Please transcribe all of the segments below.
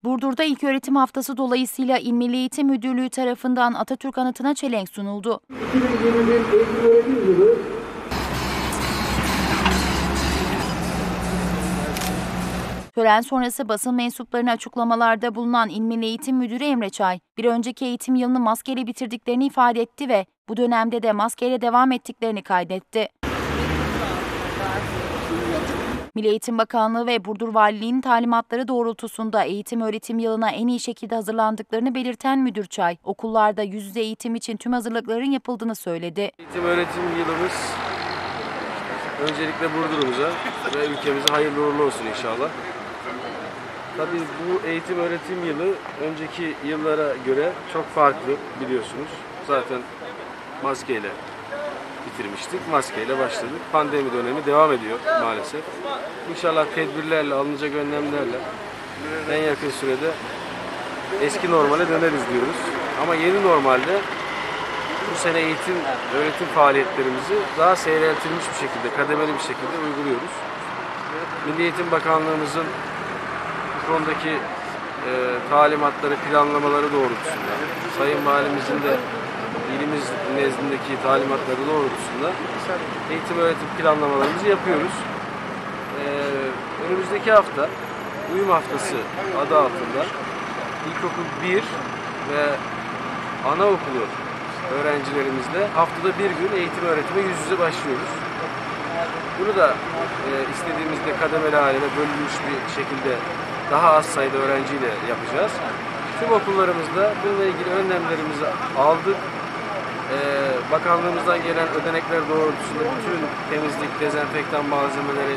Burdur'da İlköğretim Haftası dolayısıyla İl Milli Eğitim Müdürlüğü tarafından Atatürk Anıtı'na çelenk sunuldu. 2021 eğitim öğretim yılı Tören sonrası basın mensuplarına açıklamalarda bulunan İl Milli Eğitim Müdürü Emre Çay, bir önceki eğitim yılını maskeyle bitirdiklerini ifade etti ve bu dönemde de maskeyle devam ettiklerini kaydetti. Milli Eğitim Bakanlığı ve Burdur Valiliği'nin talimatları doğrultusunda eğitim öğretim yılına en iyi şekilde hazırlandıklarını belirten Müdür Çay, okullarda yüz yüze eğitim için tüm hazırlıkların yapıldığını söyledi. Eğitim öğretim yılımız öncelikle Burdur'umuza ve ülkemize hayırlı uğurlu olsun inşallah. Tabii bu eğitim öğretim yılı önceki yıllara göre çok farklı biliyorsunuz. Zaten maskeyle bitirmiştik, maskeyle başladık. Pandemi dönemi devam ediyor maalesef. İnşallah tedbirlerle, alınacak önlemlerle en yakın sürede eski normale döneriz diyoruz. Ama yeni normalde bu sene eğitim, öğretim faaliyetlerimizi daha seyreltilmiş bir şekilde, kademeli bir şekilde uyguluyoruz. Milli Eğitim Bakanlığımızın bu konudaki talimatları, planlamaları doğrultusunda, Sayın Valimizin de ilimiz nezdindeki talimatları doğrultusunda eğitim öğretim planlamalarımızı yapıyoruz. Önümüzdeki hafta Uyum Haftası adı altında İlkokul 1 ve anaokulu öğrencilerimizle haftada bir gün eğitim öğretime yüz yüze başlıyoruz. Bunu da istediğimizde kademeli halinde bölünmüş bir şekilde daha az sayıda öğrenciyle yapacağız. Tüm okullarımızda bununla ilgili önlemlerimizi aldık. Bakanlığımızdan gelen ödenekler doğrultusunda bütün temizlik, dezenfektan malzemeleri,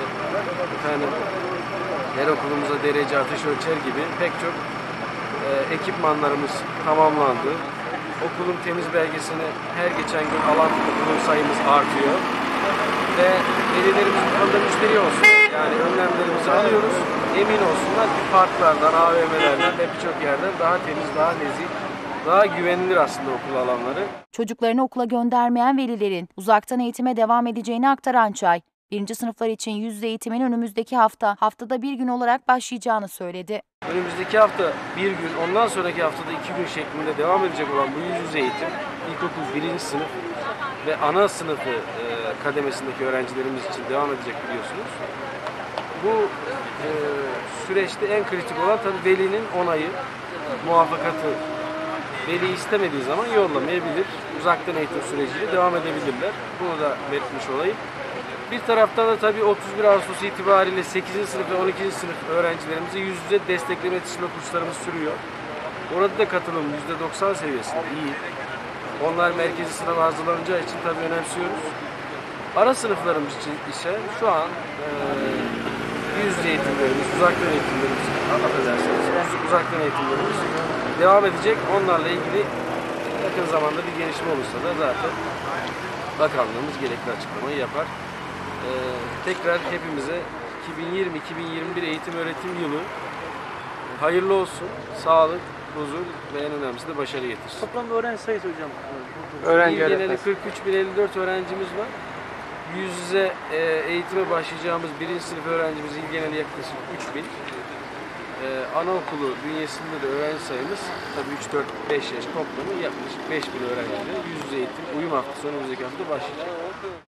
her okulumuza derece, ateş ölçer gibi pek çok ekipmanlarımız tamamlandı. Okulun temiz belgesini her geçen gün alan okulun sayımız artıyor. Ve velilerimiz bu konuda müşteri olsun. Yani önlemlerimizi alıyoruz. Emin olsunlar ki parklardan, AVM'lerden ve birçok yerden daha temiz, daha nezih, daha güvenilir aslında okul alanları. Çocuklarını okula göndermeyen velilerin uzaktan eğitime devam edeceğini aktaran Çay, 1. sınıflar için yüz yüze eğitimin önümüzdeki haftada bir gün olarak başlayacağını söyledi. Önümüzdeki hafta bir gün, ondan sonraki haftada 2 gün şeklinde devam edecek olan bu yüz yüze eğitim, ilkokul 1. sınıf ve ana sınıfı kademesindeki öğrencilerimiz için devam edecek biliyorsunuz. Bu süreçte en kritik olan tabii velinin onayı, muvaffakatı. Veli istemediği zaman yollamayabilir. Uzaktan eğitim süreciyle devam edebilirler. Bunu da belirtmiş olayım. Bir taraftan da tabii 31 Ağustos itibariyle 8. sınıf ve 12. sınıf öğrencilerimizi yüz yüze destekleme iletişime kurslarımız sürüyor. Orada da katılım %90 seviyesinde iyi. Onlar merkezi sınava hazırlanacağı için tabii önemsiyoruz. Ara sınıflarımız için ise şu an yüz yüze eğitimlerimiz, uzaktan eğitimlerimiz, uzaktan eğitimlerimiz devam edecek. Onlarla ilgili yakın zamanda bir gelişme olursa da zaten bakanlığımız gerekli açıklamayı yapar. Tekrar hepimize 2020-2021 eğitim öğretim yılı hayırlı olsun, sağlık, huzur ve en önemlisi de başarı getirsin. Toplamda öğrenci sayısı hocam. Öğrenci geneli 43.054 öğrencimiz var. Yüz yüze eğitime başlayacağımız 1. sınıf öğrencimiz il geneli yaklaşık 3.000. Anaokulu bünyesinde de öğrenci sayımız tabii 3-4-5 yaş toplamı yaklaşık 5.000 öğrenciyle yüz yüze eğitim uyum haftası önümüzdeki hafta başlayacak.